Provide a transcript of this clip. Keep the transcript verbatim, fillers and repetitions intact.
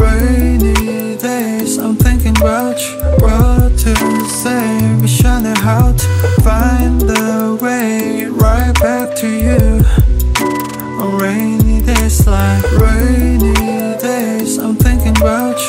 rainy days, I'm thinking about you. What to say, wish I knew how to find the